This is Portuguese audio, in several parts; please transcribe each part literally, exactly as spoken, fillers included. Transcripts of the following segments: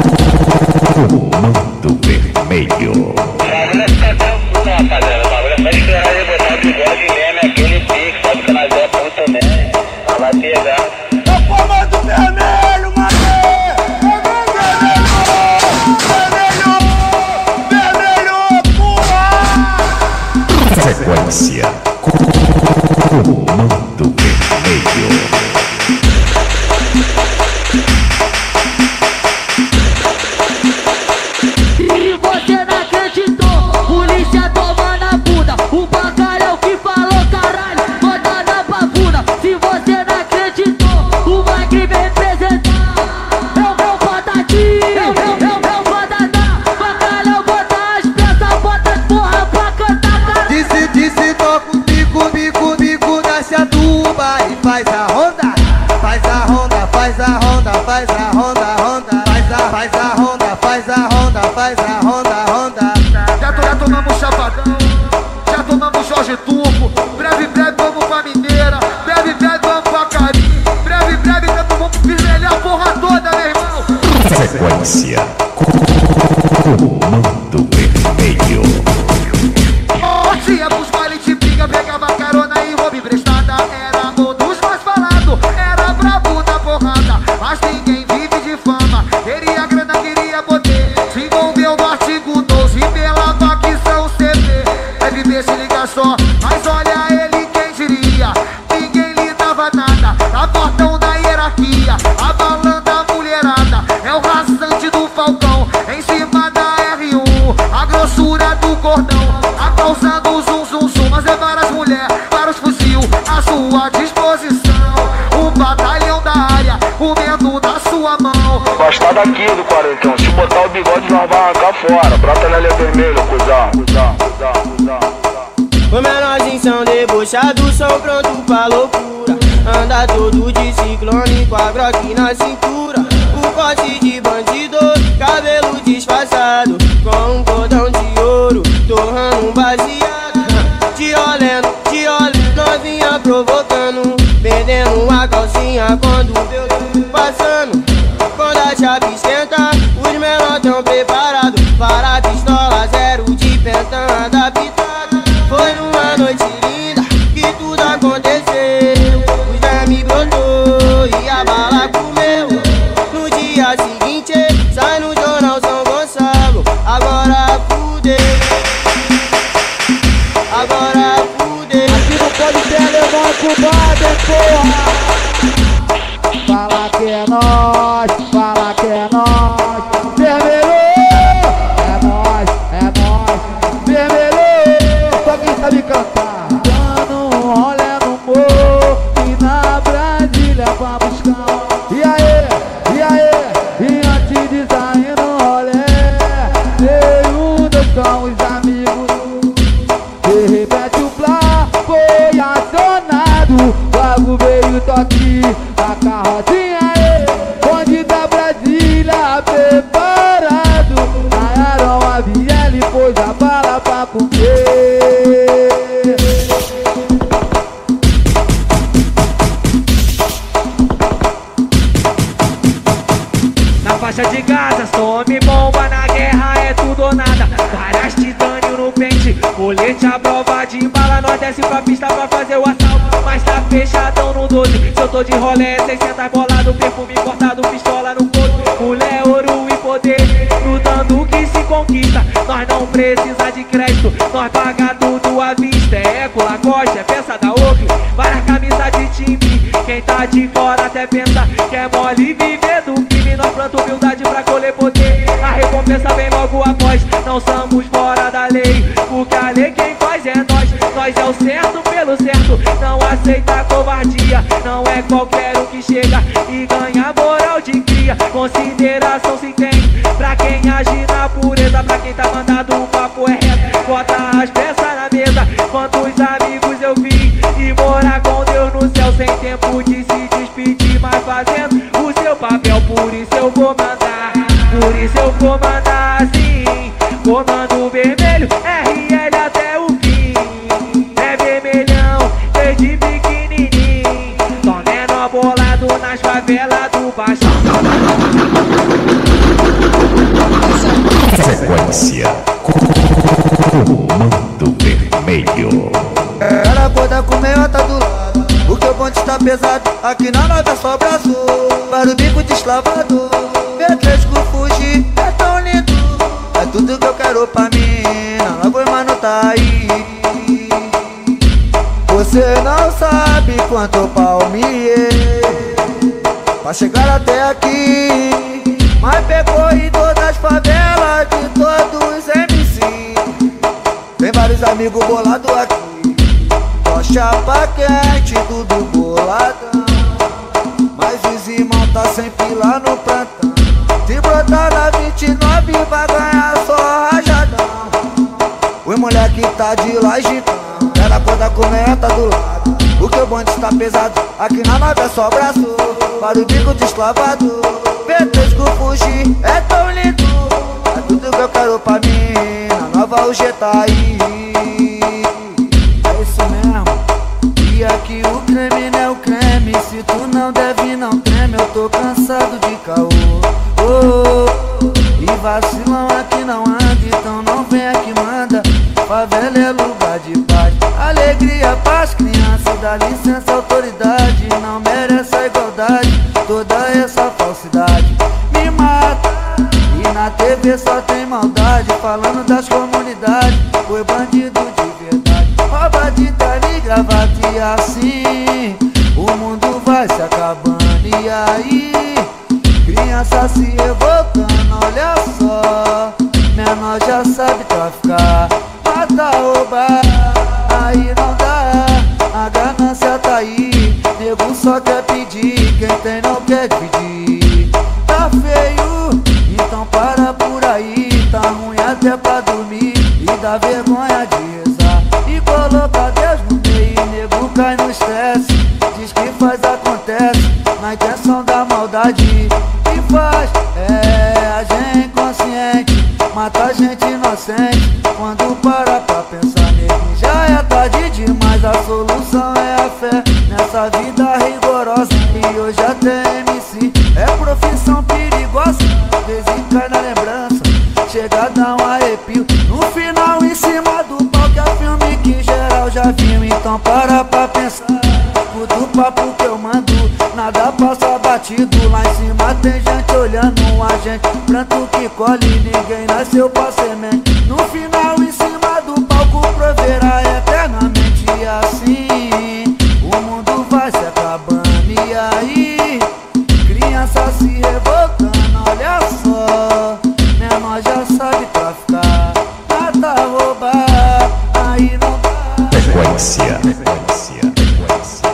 Comando Vermelho. Rapaziada, o bagulho é só esperar ele botar o bigode mesmo, é aquele pique, sabe que nós é puta mesmo. Ela vai pegar. É o Comando Vermelho, mano! Vermelho! Vermelho! Porra! Sequência. Comando Vermelho. Faz a ronda, faz a ronda, faz a ronda, faz a ronda, ronda, faz a, faz a ronda, faz a ronda, faz a ronda, ronda. Já, já tomamos chapadão, já tomamos Jorge Turco. Breve, breve vamos pra Mineira, breve, breve vamos pra Carinho. Breve, breve vamos vermelhar a porra toda, meu irmão. Sequência. Comando Vermelho. Partia pros bailes de briga, pegava carona e roubo emprestada. Era um dos mais falados, era brabo na porrada. Mas ninguém vive de fama, queria grana, queria poder. Se envolveu no artigo doze pela facção C P. Deve ver se liga só, mas olha ele quem diria. Ninguém lhe dava nada, tá portão da hierarquia. Abalando a mulherada, é o rasante do Falcão. Em cima da R um, a grossura do cordão. Causando zum zum zum, mas é várias mulheres, vários fuzil à sua disposição. Um batalhão da área, comendo da sua mão. Gostar daqui do quarentão, se botar o bigode nós vai arrancar fora. Brota na linha vermelha, cuzão, cuzão, cuzão, cuzão. Os menorzinhos são debochados, são prontos pra loucura. Anda todo de ciclone com a groque na cintura. O corte de bandido, cabelo disfarçado, com um cordão de ouro, torrando um baseado. Te olhando, te olhando, novinha provocando, perdendo a calcinha quando vê o tempo passando. Quando a chave esquenta, os menores tão preparados para a pistola zero de pentão adaptado. Foi numa noite linda que tudo aconteceu. Os vermes brotou e a bala comeu. No dia seguinte sai no jornal São Gonçalo. Agora fudeu, agora fudeu. Aqui não pode ter alemão cubado, porra! Fala que é nós, fala que é nós. Vermelho! É nós, é nós. Vermelho! Só quem sabe cantar. Dando um rolê no morro e na Brasília pra buscar. E aí, e aí? E antes de sair no rolê, nenhum dos são os amigos. De repente o Blá foi acionado. Logo veio o toque da carrocinha, bonde da Brasília preparado. Ganharam a viela e pôs a bala pra comer. Na faixa de Gaza, some bomba, na guerra é tudo ou nada. Várias titânio no pente, colete à prova de bala. Nós desce pra pista pra fazer o assalto, mas tá fechadão no doze. Se eu tô de rolé, seiscentos bolado, perfume cortado, pistola no corpo. Mulher, ouro e poder, lutando que se conquista. Nós não precisa de crédito, nós paga tudo à vista. É Eco, Lacoste, é peça da Oakley, várias camisas de time. Quem tá de fora até pensa que é mole viver do crime. Nós planta humildade pra colher poder, a recompensa vem logo após. Não somos fora da lei, porque a lei quem faz é nós. Nós é o certo pelo certo, não aceita covardia. Não é qualquer um que chega e ganha moral de cria. Consideração se tem pra quem age na pureza. Pra quem tá mandado o papo é reto, bota as peças na mesa. Quantos amigos eu vi e morar com Deus no céu, sem tempo de se despedir, mas fazendo o seu papel. Por isso eu vou mandar, por isso eu vou mandar assim. Comando Vermelho, R L até o fim. É vermelhão, desde pequenininho. Só menor bolado nas favelas do Baixão. pesado, aqui na nova é só braço. Para o bico de eslavador, B três com Fuji é tão lindo. É tudo que eu quero pra mim, na nova mano tá aí. Você não sabe quanto palmiei pra chegar até aqui, mas pegou em todas as favelas de todos os M C. Tem vários amigos bolados aqui, só chapa quente, tudo boladão. Mas os irmãos tá sempre lá no plantão. Se brotar na vinte e nove vai ganhar só rajadão. Os moleque tá de lajitão, é da cor da cometa do lado. O que o bonde está pesado, aqui na nave é só braço. Para o bico de eslavado, B três com Fuji é tão lindo. É tudo que eu quero pra mim, na nova o G tá aí. É isso mesmo, e aqui o creme não é o creme. Se tu não deve não treme, eu tô cansado de caô. Oh, e vacilão aqui não anda, então não vem aqui manda. Favela é lugar de paz, alegria pras crianças. Dá licença autoridade, não merece a igualdade. Toda essa falsidade me mata, e na T V só tem maldade. Falando das comunidades, foi bandido de verdade. Rouba de terno e gravata, e assim o mundo vai se acabando. E aí, criança se revoltando, olha só. Menor já sabe traficar, mata, roubar, aí não dá. A ganância tá aí, nego só quer pedir, quem tem não quer dividir. Tá feio, então para por aí. Tá ruim até pra dormir, e dá vergonha de rezar e colocar Deus no meio. Nego cai no estresse, diz que faz, acontece, na intenção da maldade. E faz, é a gente inconsciente, mata gente inocente. Quando para pra pensar nele, já é tarde demais. A solução é a fé nessa vida rigorosa. E hoje até M C é profissão perigosa. Às vezes cai na lembrança, chega a dar um arrepio. No final em cima do palco é filme que geral já viu. Então para pra pensar, escuta o papo que eu mando, nada passa batido. Lá em cima tem gente olhando a gente, pranto que colhe, ninguém nasceu pra semente. No final em cima do palco proverá eternamente. E assim o mundo vai se acabando. E aí, criança se revoltando, olha só. Menor já sabe traficar, mata, roubar, aí não dá. Frequência, frequência, frequência,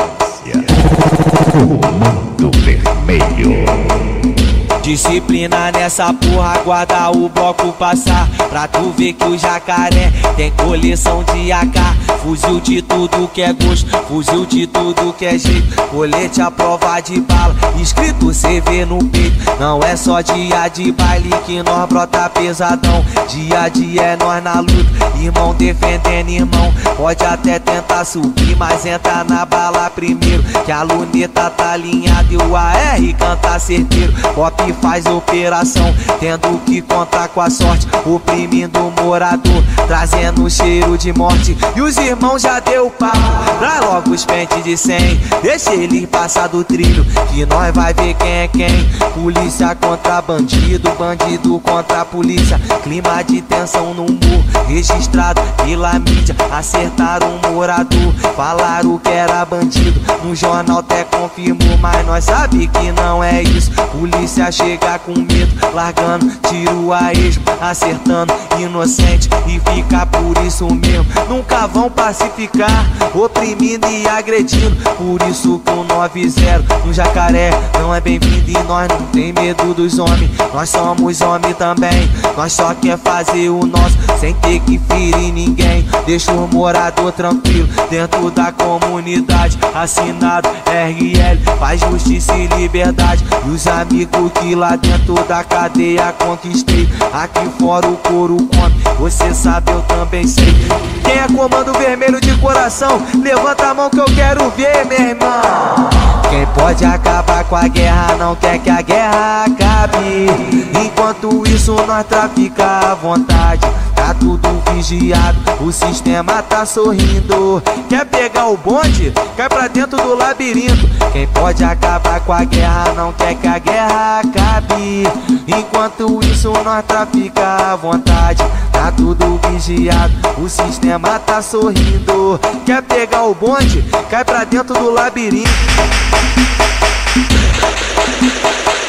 frequência. Comando Vermelho. Disciplina nessa porra, aguarda o bloco passar, pra tu ver que o jacaré tem coleção de A K. Fuzil de tudo que é gosto, fuzil de tudo que é jeito, colete à prova de bala, escrito C V no peito. Não é só dia de baile que nós brota pesadão, dia a dia é nós na luta, irmão defendendo irmão. Pode até tentar subir, mas entra na bala primeiro, que a luneta tá alinhada e o A R canta certeiro. Pop faz operação, tendo que contar com a sorte, oprimindo o morador, trazendo cheiro de morte. E os irmãos já deu papo, pra logo os pentes de cem, deixa ele passar do trilho, que nós vai ver quem é quem. Polícia contra bandido, bandido contra polícia, clima de tensão no morro, registrado pela mídia. Acertaram um morador, falaram que era bandido, no jornal até confirmou, mas nós sabe que não é isso. Polícia chega com medo, largando tiro a esmo, acertando inocente, e fica por isso mesmo. Nunca vão pacificar, oprimindo e agredindo. Por isso que o nove zero no Jacaré não é bem-vindo, e nós não tem medo dos homens. Nós somos homem também, nós só quer fazer o nosso, sem ter que ferir ninguém. Deixa o morador tranquilo dentro da comunidade. Assinado R L, paz, justiça e liberdade. E os amigos que lá dentro da cadeia conquistei, aqui fora o couro come, você sabe, eu também sei. Quem é comando vermelho de coração, levanta a mão que eu quero ver, meu irmão. Quem pode acabar com a guerra não quer que a guerra acabe. Enquanto isso nós trafica à vontade, tá tudo vigiado, o sistema tá sorrindo. Quer pegar o bonde? Cai pra dentro do labirinto. Quem pode acabar com a guerra não quer que a guerra acabe. Enquanto isso nós trafica à vontade, tá tudo vigiado, o sistema tá sorrindo. Quer pegar o bonde? Cai pra dentro do labirinto.